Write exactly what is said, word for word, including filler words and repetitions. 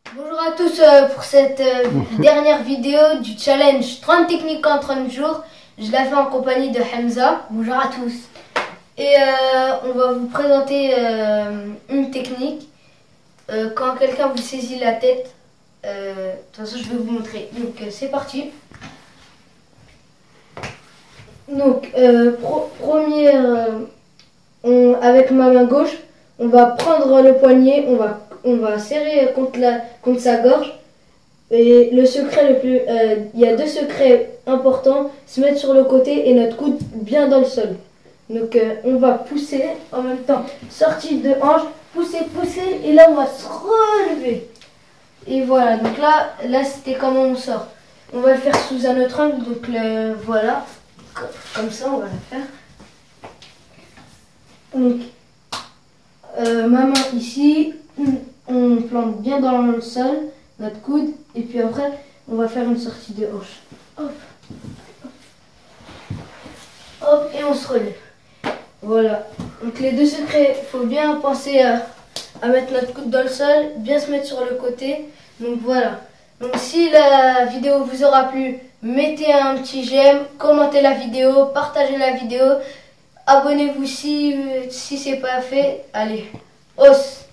Bonjour à tous euh, pour cette euh, dernière vidéo du challenge trente techniques en trente jours. Je la fais en compagnie de Hamza. Bonjour à tous. Et euh, on va vous présenter euh, une technique. Euh, quand quelqu'un vous saisit la tête, euh, de toute façon je vais vous montrer. Donc euh, c'est parti. Donc euh, pro première, euh, on, avec ma main gauche, on va prendre le poignet, on va on va serrer contre, la, contre sa gorge. Et le secret le plus... Euh, il y a deux secrets importants. Se mettre sur le côté et notre coude bien dans le sol. Donc euh, on va pousser en même temps. Sortie de hanche, pousser, pousser. Et là on va se relever. Et voilà. Donc là, là c'était comment on sort. On va le faire sous un autre angle. Donc le, voilà. Comme ça on va le faire. Donc euh, ma main ici. On plante bien dans le sol notre coude et puis après on va faire une sortie de hanche. Hop, hop, hop et on se relève. Voilà. Donc les deux secrets, il faut bien penser à, à mettre notre coude dans le sol, bien se mettre sur le côté. Donc voilà. Donc si la vidéo vous aura plu, mettez un petit j'aime, commentez la vidéo, partagez la vidéo, abonnez-vous si, si c'est pas fait. Allez, os.